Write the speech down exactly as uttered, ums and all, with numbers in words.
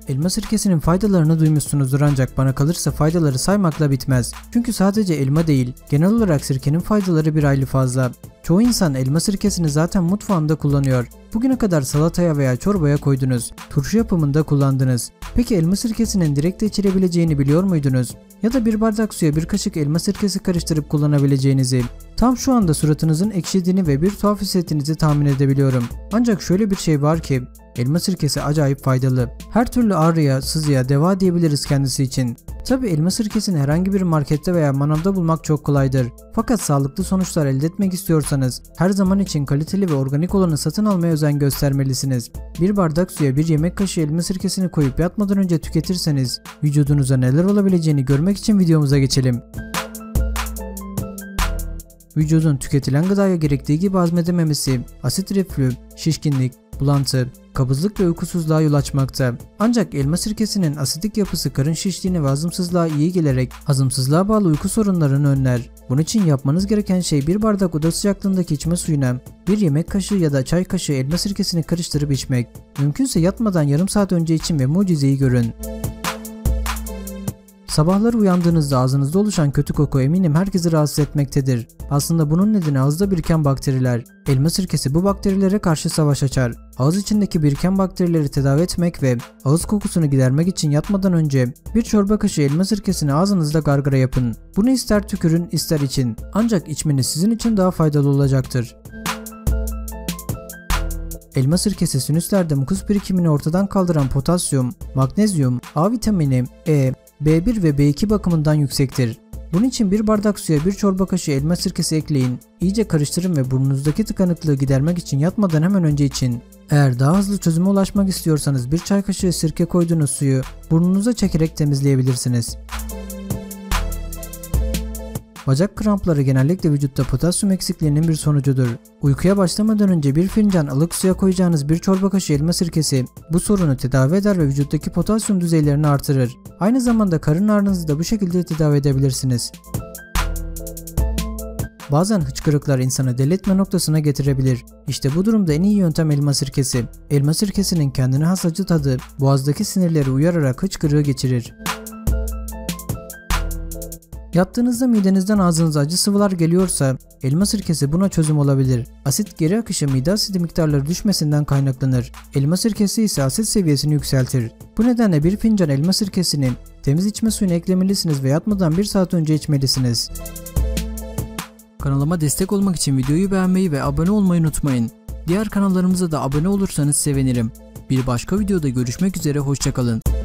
Elma sirkesinin faydalarını duymuşsunuzdur ancak bana kalırsa faydaları saymakla bitmez. Çünkü sadece elma değil, genel olarak sirkenin faydaları bir hayli fazla. Çoğu insan elma sirkesini zaten mutfağında kullanıyor. Bugüne kadar salataya veya çorbaya koydunuz, turşu yapımında kullandınız. Peki elma sirkesinin direkt de içilebileceğini biliyor muydunuz? Ya da bir bardak suya bir kaşık elma sirkesi karıştırıp kullanabileceğinizi. Tam şu anda suratınızın ekşidiğini ve bir tuhaf hissettiğinizi tahmin edebiliyorum. Ancak şöyle bir şey var ki, elma sirkesi acayip faydalı. Her türlü ağrıya, sızıya deva diyebiliriz kendisi için. Tabi elma sirkesini herhangi bir markette veya manavda bulmak çok kolaydır. Fakat sağlıklı sonuçlar elde etmek istiyorsanız her zaman için kaliteli ve organik olanı satın almaya özen göstermelisiniz. Bir bardak suya bir yemek kaşığı elma sirkesini koyup yatmadan önce tüketirseniz vücudunuza neler olabileceğini görmek için videomuza geçelim. Vücudun tüketilen gıdaya gerektiği gibi hazmedememesi, asit reflü, şişkinlik, bulantı, kabızlık ve uykusuzluğa yol açmakta. Ancak elma sirkesinin asidik yapısı karın şişliğine ve hazımsızlığa iyi gelerek hazımsızlığa bağlı uyku sorunlarını önler. Bunun için yapmanız gereken şey bir bardak oda sıcaklığındaki içme suyuna bir yemek kaşığı ya da çay kaşığı elma sirkesini karıştırıp içmek. Mümkünse yatmadan yarım saat önce için ve mucizeyi görün. Sabahları uyandığınızda ağzınızda oluşan kötü koku eminim herkesi rahatsız etmektedir. Aslında bunun nedeni ağızda biriken bakteriler. Elma sirkesi bu bakterilere karşı savaş açar. Ağız içindeki biriken bakterileri tedavi etmek ve ağız kokusunu gidermek için yatmadan önce bir çorba kaşığı elma sirkesini ağzınızda gargara yapın. Bunu ister tükürün ister için. Ancak içmeniz sizin için daha faydalı olacaktır. Elma sirkesi sinüslerde mukus birikimini ortadan kaldıran potasyum, magnezyum, A vitamini, E, B bir ve B iki bakımından yüksektir. Bunun için bir bardak suya bir çorba kaşığı elma sirkesi ekleyin, iyice karıştırın ve burnunuzdaki tıkanıklığı gidermek için yatmadan hemen önce için. Eğer daha hızlı çözüme ulaşmak istiyorsanız bir çay kaşığı sirke koyduğunuz suyu burnunuza çekerek temizleyebilirsiniz. Bacak krampları genellikle vücutta potasyum eksikliğinin bir sonucudur. Uykuya başlamadan önce bir fincan ılık suya koyacağınız bir çorba kaşığı elma sirkesi bu sorunu tedavi eder ve vücuttaki potasyum düzeylerini artırır. Aynı zamanda karın ağrınızı da bu şekilde tedavi edebilirsiniz. Bazen hıçkırıklar insanı deli etme noktasına getirebilir. İşte bu durumda en iyi yöntem elma sirkesi. Elma sirkesinin kendine has acı tadı boğazdaki sinirleri uyararak hıçkırığı geçirir. Yattığınızda midenizden ağzınıza acı sıvılar geliyorsa elma sirkesi buna çözüm olabilir. Asit geri akışı mide asidi miktarları düşmesinden kaynaklanır. Elma sirkesi ise asit seviyesini yükseltir. Bu nedenle bir fincan elma sirkesini temiz içme suyuna eklemelisiniz ve yatmadan bir saat önce içmelisiniz. Kanalıma destek olmak için videoyu beğenmeyi ve abone olmayı unutmayın. Diğer kanallarımıza da abone olursanız sevinirim. Bir başka videoda görüşmek üzere, hoşça kalın.